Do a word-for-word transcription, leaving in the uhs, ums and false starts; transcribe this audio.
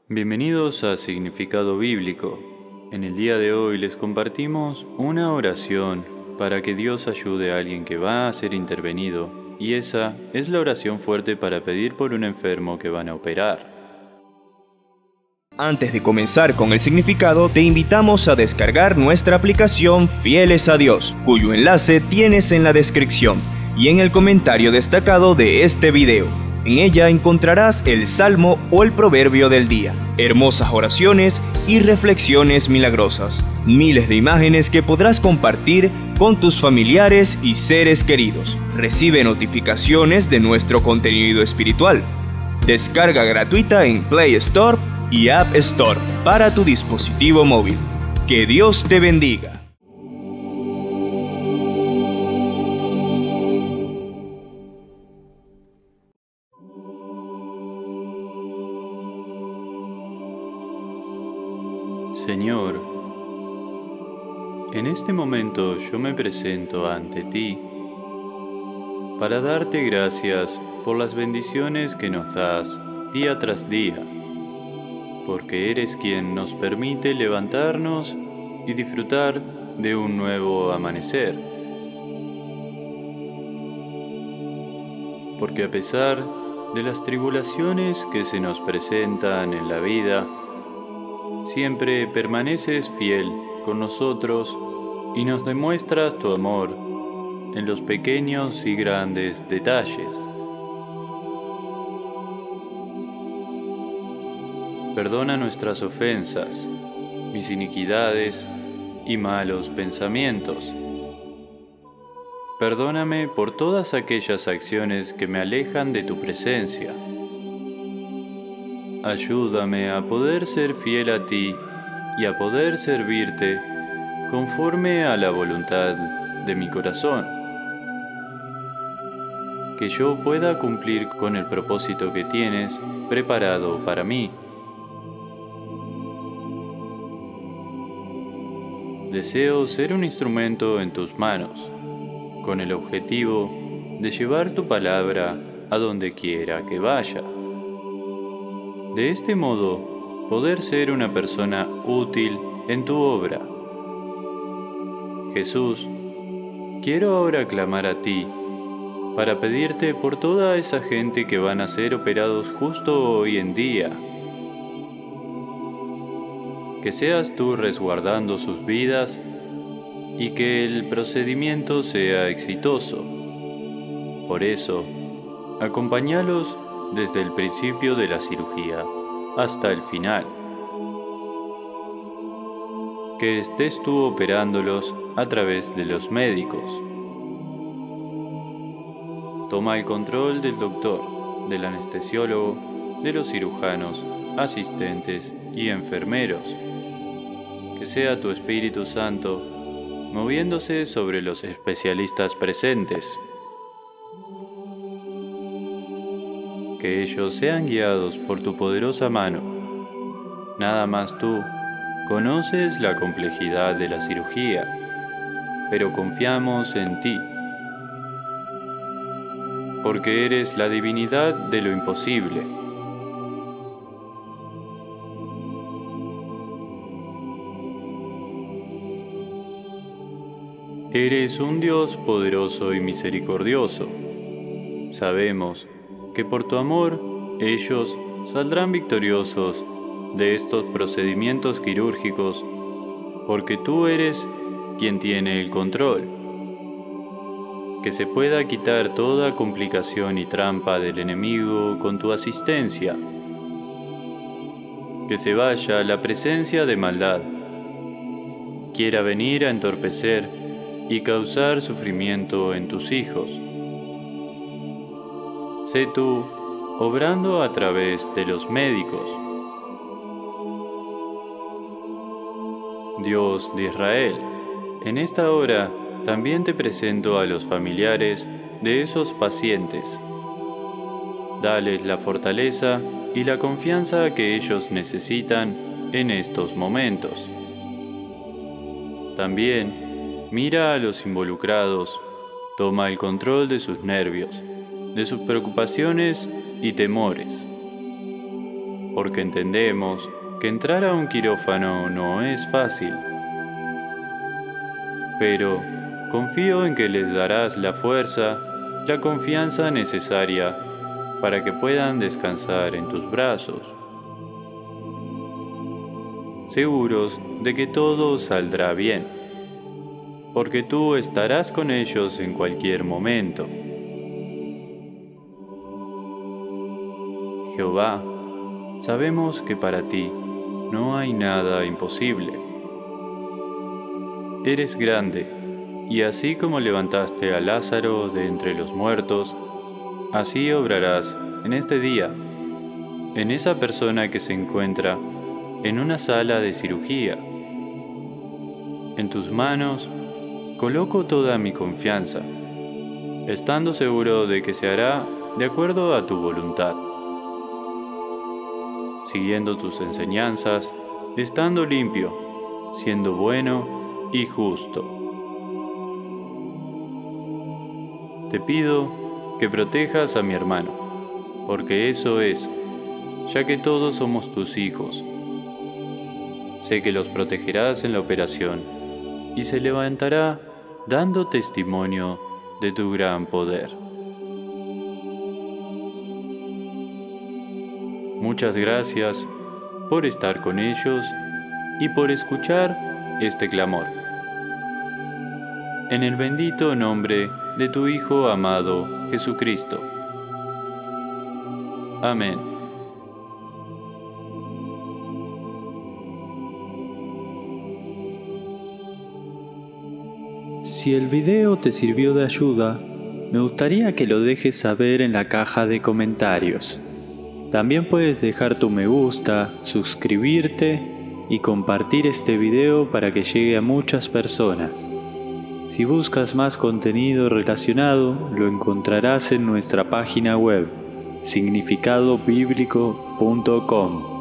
Bienvenidos a Significado Bíblico. En el día de hoy les compartimos una oración para que Dios ayude a alguien que va a ser intervenido, y esa es la oración fuerte para pedir por un enfermo que van a operar. Antes de comenzar con el significado, te invitamos a descargar nuestra aplicación Fieles a Dios, cuyo enlace tienes en la descripción y en el comentario destacado de este video. En ella encontrarás el salmo o el proverbio del día, hermosas oraciones y reflexiones milagrosas, miles de imágenes que podrás compartir con tus familiares y seres queridos. Recibe notificaciones de nuestro contenido espiritual. Descarga gratuita en Play Store y App Store para tu dispositivo móvil. Que Dios te bendiga. Señor, en este momento yo me presento ante ti para darte gracias por las bendiciones que nos das día tras día, porque eres quien nos permite levantarnos y disfrutar de un nuevo amanecer. Porque a pesar de las tribulaciones que se nos presentan en la vida, siempre permaneces fiel con nosotros y nos demuestras tu amor en los pequeños y grandes detalles. Perdona nuestras ofensas, mis iniquidades y malos pensamientos. Perdóname por todas aquellas acciones que me alejan de tu presencia. Ayúdame a poder ser fiel a ti y a poder servirte conforme a la voluntad de mi corazón. Que yo pueda cumplir con el propósito que tienes preparado para mí. Deseo ser un instrumento en tus manos, con el objetivo de llevar tu palabra a donde quiera que vaya. De este modo, poder ser una persona útil en tu obra. Jesús, quiero ahora clamar a ti para pedirte por toda esa gente que van a ser operados justo hoy en día. Que seas tú resguardando sus vidas y que el procedimiento sea exitoso. Por eso, acompáñalos desde el principio de la cirugía hasta el final. Que estés tú operándolos a través de los médicos. Toma el control del doctor, del anestesiólogo, de los cirujanos, asistentes y enfermeros. Que sea tu Espíritu Santo moviéndose sobre los especialistas presentes. Que ellos sean guiados por tu poderosa mano. Nada más tú conoces la complejidad de la cirugía, pero confiamos en ti, porque eres la divinidad de lo imposible. Eres un Dios poderoso y misericordioso. Sabemos que por tu amor ellos saldrán victoriosos de estos procedimientos quirúrgicos, porque tú eres quien tiene el control. Que se pueda quitar toda complicación y trampa del enemigo con tu asistencia. Que se vaya la presencia de maldad, quiera venir a entorpecer y causar sufrimiento en tus hijos. Sé tú obrando a través de los médicos. Dios de Israel, en esta hora también te presento a los familiares de esos pacientes. Dales la fortaleza y la confianza que ellos necesitan en estos momentos. También mira a los involucrados, toma el control de sus nervios, de sus preocupaciones y temores. porque entendemos que entrar a un quirófano no es fácil. Pero confío en que les darás la fuerza, la confianza necesaria para que puedan descansar en tus brazos, seguros de que todo saldrá bien, porque tú estarás con ellos en cualquier momento. Jehová, sabemos que para ti no hay nada imposible. Eres grande, y así como levantaste a Lázaro de entre los muertos, así obrarás en este día, en esa persona que se encuentra en una sala de cirugía. En tus manos coloco toda mi confianza, estando seguro de que se hará de acuerdo a tu voluntad, siguiendo tus enseñanzas, estando limpio, siendo bueno y justo. Te pido que protejas a mi hermano, porque eso es, ya que todos somos tus hijos. Sé que los protegerás en la operación y se levantará dando testimonio de tu gran poder. Muchas gracias por estar con ellos y por escuchar este clamor. En el bendito nombre de tu Hijo amado Jesucristo. Amén. Si el video te sirvió de ayuda, me gustaría que lo dejes saber en la caja de comentarios. También puedes dejar tu me gusta, suscribirte y compartir este video para que llegue a muchas personas. Si buscas más contenido relacionado, lo encontrarás en nuestra página web, significado bíblico punto com.